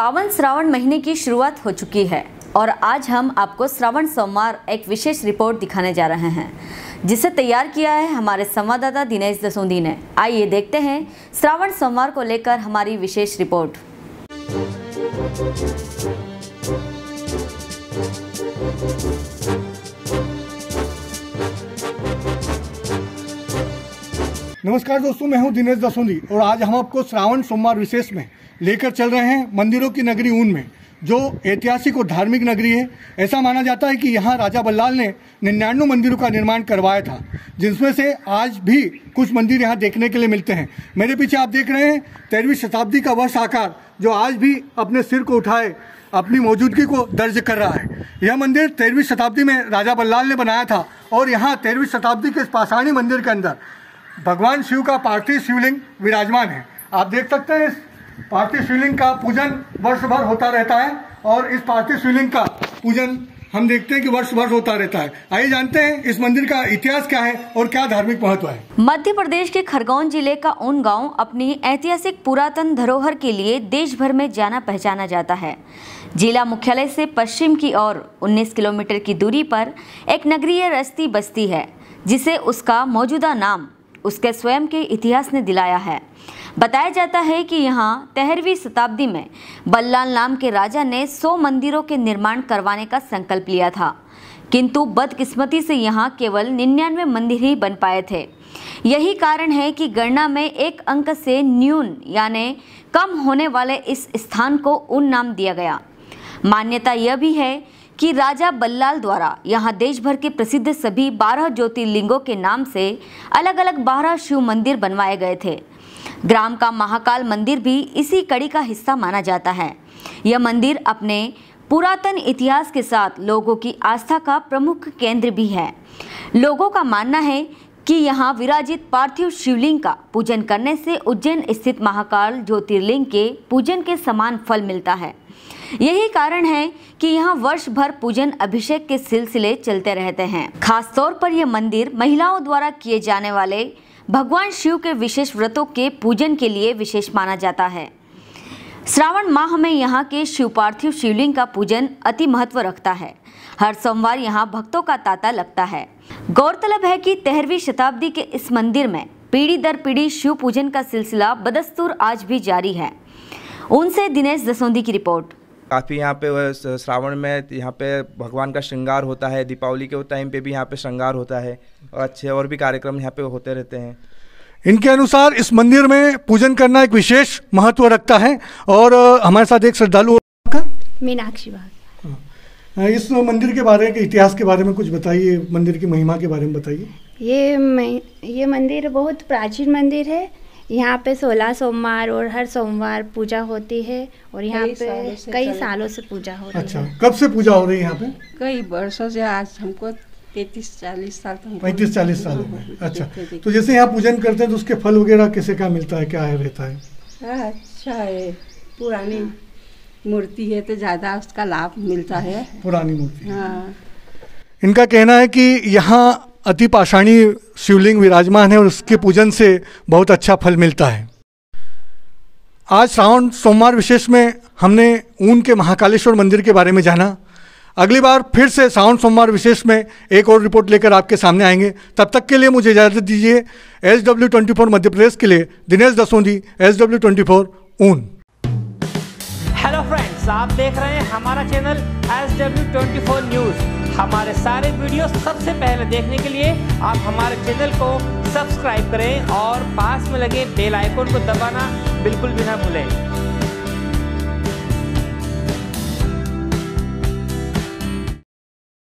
पावन श्रावण महीने की शुरुआत हो चुकी है और आज हम आपको श्रावण सोमवार एक विशेष रिपोर्ट दिखाने जा रहे हैं, जिसे तैयार किया है हमारे संवाददाता दिनेश दसोंदी ने। आइए देखते हैं श्रावण सोमवार को लेकर हमारी विशेष रिपोर्ट। नमस्कार दोस्तों, मैं हूं दिनेश दसोंदी और आज हम आपको श्रावण सोमवार विशेष में लेकर चल रहे हैं मंदिरों की नगरी ऊन में, जो ऐतिहासिक और धार्मिक नगरी है। ऐसा माना जाता है कि यहाँ राजा बल्लाल ने 99 मंदिरों का निर्माण करवाया था, जिसमें से आज भी कुछ मंदिर यहाँ देखने के लिए मिलते हैं। मेरे पीछे आप देख रहे हैं 13वीं शताब्दी का वह साकार जो आज भी अपने सिर को उठाए अपनी मौजूदगी को दर्ज कर रहा है। यह मंदिर 13वीं शताब्दी में राजा बल्लाल ने बनाया था और यहाँ 13वीं शताब्दी के इस पाषाणी मंदिर के अंदर भगवान शिव का पार्थिव शिवलिंग विराजमान है। आप देख सकते हैं इस पार्थिव शिवलिंग का पूजन वर्ष भर होता रहता है और इस पार्थिव शिवलिंग का पूजन हम देखते हैं कि वर्ष भर होता रहता है। आइए जानते हैं इस मंदिर का इतिहास क्या है और क्या धार्मिक महत्व है। मध्य प्रदेश के खरगोन जिले का ऊन गांव अपनी ऐतिहासिक पुरातन धरोहर के लिए देश भर में जाना पहचाना जाता है। जिला मुख्यालय से पश्चिम की ओर 19 किलोमीटर की दूरी पर एक नगरीय रस्ती बस्ती है, जिसे उसका मौजूदा नाम उसके स्वयं के इतिहास ने दिलाया है। बताया जाता है कि यहाँ 13वीं शताब्दी में बल्लाल नाम के राजा ने 100 मंदिरों के निर्माण करवाने का संकल्प लिया था, किंतु बदकिस्मती से यहाँ केवल 99 मंदिर ही बन पाए थे। यही कारण है कि गणना में एक अंक से न्यून यानी कम होने वाले इस स्थान को ऊन नाम दिया गया। मान्यता यह भी है कि राजा बल्लाल द्वारा यहाँ देश भर के प्रसिद्ध सभी 12 ज्योतिर्लिंगों के नाम से अलग अलग 12 शिव मंदिर बनवाए गए थे। ग्राम का महाकाल मंदिर भी इसी कड़ी का हिस्सा माना जाता है। यह मंदिर अपने पुरातन इतिहास के साथ लोगों की आस्था का प्रमुख केंद्र भी है। लोगों का मानना है कि यहाँ विराजित पार्थिव शिवलिंग का पूजन करने से उज्जैन स्थित महाकाल ज्योतिर्लिंग के पूजन के समान फल मिलता है। यही कारण है कि यहाँ वर्ष भर पूजन अभिषेक के सिलसिले चलते रहते हैं। खास तौर पर यह मंदिर महिलाओं द्वारा किए जाने वाले भगवान शिव के विशेष व्रतों के पूजन के लिए विशेष माना जाता है। श्रावण माह में यहाँ के शिव पार्थिव शिवलिंग का पूजन अति महत्व रखता है। हर सोमवार यहाँ भक्तों का तांता लगता है। गौरतलब है कि 13वीं शताब्दी के इस मंदिर में पीढ़ी दर पीढ़ी शिव पूजन का सिलसिला बदस्तूर आज भी जारी है। उनसे दिनेश दसोंदी की रिपोर्ट। काफ़ी यहाँ पे श्रावण में यहाँ पे भगवान का श्रृंगार होता है। दीपावली के टाइम पे भी यहाँ पे श्रृंगार होता है और अच्छे और भी कार्यक्रम यहाँ पे होते रहते हैं। इनके अनुसार इस मंदिर में पूजन करना एक विशेष महत्व रखता है और हमारे साथ एक श्रद्धालु का मीनाक्षी बाग। इस मंदिर के बारे में, इतिहास के बारे में कुछ बताइए, मंदिर की महिमा के बारे में बताइए। ये मंदिर बहुत प्राचीन मंदिर है। यहाँ पे 16 सोमवार और हर सोमवार पूजा होती है और यहाँ पे कई सालों से पूजा हो रही है। अच्छा, कब से पूजा हो रही है यहाँ पे? कई वर्षों से, आज हमको 33-40 साल। 35-40 साल में। अच्छा, तो जैसे यहाँ पूजन करते हैं तो उसके फल वगैरह कैसे क्या मिलता है, क्या है रहता है? अच्छा है, पुरानी मूर्ति है तो ज़्यादा उसका लाभ मिलता है। पुरानी मूर्ति। हाँ। इनका कहना है कि यहाँ अति पाषाणी शिवलिंग विराजमान है और उसके पूजन से बहुत अच्छा फल मिलता है। आज श्रावण सोमवार विशेष में हमने ऊन के महाकालेश्वर मंदिर के बारे में जाना। अगली बार फिर से श्रावण सोमवार विशेष में एक और रिपोर्ट लेकर आपके सामने आएंगे। तब तक के लिए मुझे इजाज़त दीजिए। SW24 मध्य प्रदेश के लिए दिनेश दसोंदी, SW24 ऊन। हेलो फ्रेंड्स, आप देख रहे हैं हमारा चैनल SW24 न्यूज़। हमारे सारे वीडियो सबसे पहले देखने के लिए आप हमारे चैनल को सब्सक्राइब करें और पास में लगे बेल आइकन को दबाना बिल्कुल भी ना भूलें।